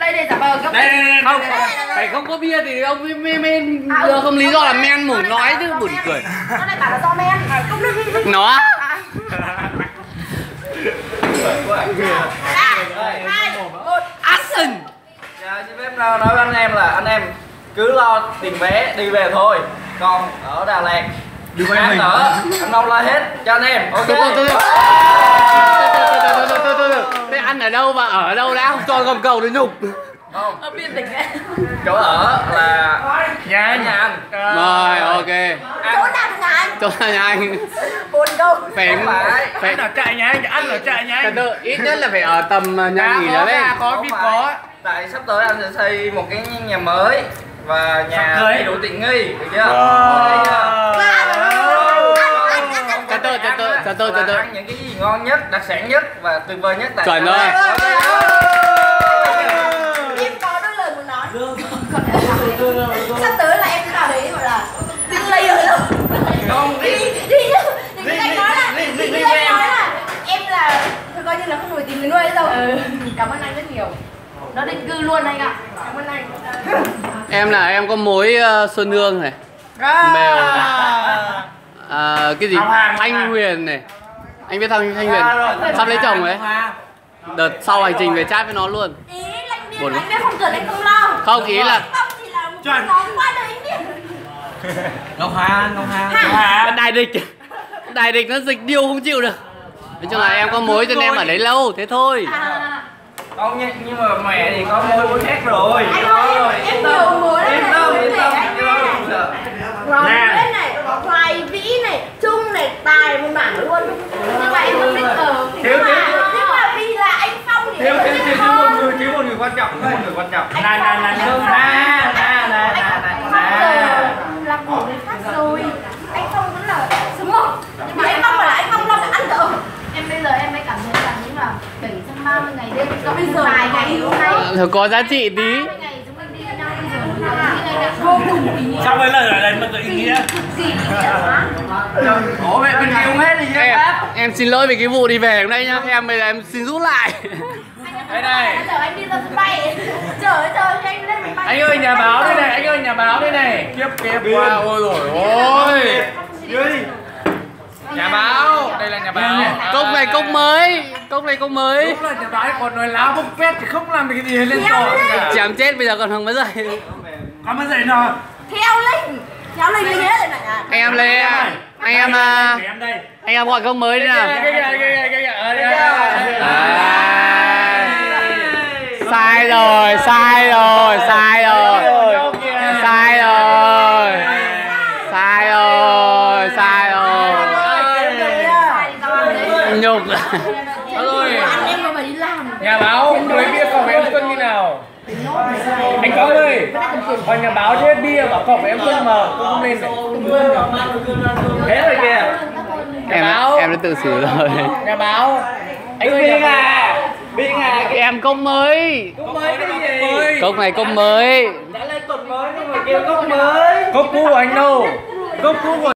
đây giả vờ gấp. Đây Không, phải không có bia thì ông mới đưa không, lý do là men mồm nói chứ buồn cười. Nó lại bảo là do men. Không được. Nó. 3, 2, 1, Action. Dạ, xin phép nói với anh em là anh em cứ lo tiền vé đi về thôi. Còn ở Đà Lạt ăn ở anh Long lo hết cho anh em. Ok. Thế ăn ở đâu và ở đâu đã không cho gầm cầu đến nhục. Không. ở biên tỉnh ấy. Chỗ ở là nhà anh. Rồi, ok. Chỗ nào nhà anh? Chỗ nào nhà anh? Buồn câu. Phải Ăn ở trại nhà anh, ăn ở trại nhà anh. ít nhất là phải ở tầm nhà nghỉ đó đấy. Có. Tại sắp tới anh sẽ xây một cái nhà mới và nhà đầy đủ tiện nghi, được chưa? Từ từ. Ăn những cái gì ngon nhất, đặc sản nhất và tuyệt vời nhất tại Chuẩn rồi. Em có đôi lời muốn nói. Sắp tới là em sẽ vào đấy gọi là đừng lây ở đâu. Đi nhá. Anh nói là em là thôi coi như là không nổi tiếng người nuôi đâu. Cảm ơn anh rất nhiều. Nó định cư luôn anh ạ. Cảm ơn anh. Em có mối Xuân Hương này, Mèo này, cái gì Thanh Huyền này. Anh biết Thanh Huyền sắp lấy chồng đấy. Đợt sau hành trình về chat với nó luôn. Ý anh biết không cần anh không lo. Không, ý là Không chỉ là một nó qua đời anh biết. Ngọc Hà. Đại địch nó dịch điêu không chịu được. Nói chung là em có mối cho nên em ở đấy lâu thế thôi. Không nhưng mà mẹ thì có mối khác rồi. Anh ơi, em nhiều mối lắm. Yên tâm. Rồi này, Hoài Vĩ này, Trung này, Tài một mảng luôn. Nhưng mà em không biết ở. Nhưng mà vì là anh Phong thì thiếu một người quan trọng, Anh là của người khác rồi. Anh Phong vẫn là số 1. Nhưng mà anh Phong là anh Phong lo là ăn đỡ. Em bây giờ em mới cảm thấy là những là 730 ngày đêm. Có bây giờ vài ngày hôm nay. Thôi có giá trị tí. 20 ngày chúng mình đi với nhau bây giờ vô cùng ý nghĩa. sao mấy lời ở đây mà tự ý nghĩa? Gì ý nghĩa hả? Ủa mẹ mình yêu hết đi chứ. Em xin lỗi vì cái vụ đi về hôm nay nhá. Em bây giờ em xin rút lại. Đây này. Chở anh đi ra sân bay. Chở anh lên máy bay. Anh ơi nhà báo đây này, Kiếp qua. Ôi rồi ôi. Nhà báo, đây là nhà báo. Cốc này cốc mới. Đúng là nhà báo còn nói láo bốc phét thì không làm được cái gì lên trò cả. Chém chết bây giờ còn không mới dậy. Có mới dậy nào. Theo linh hết rồi này. Anh em gọi cốc mới đi nào. Sai rồi. Nhục. Em mà phải đi làm. Nhà báo mới biết phòng em Xuân như nào. Anh Công ơi, còn nhà báo chết bia bảo cọc em Xuân mà không lên này. Thế rồi kìa. Em đã tự xử rồi. Nhà báo. Anh Biên à. Em cốc mới. Cái gì? Cốc này cốc mới. Đã lên cột mới nhưng mà kêu cốc mới. Cốc cũ của anh đâu? Cốc cũ của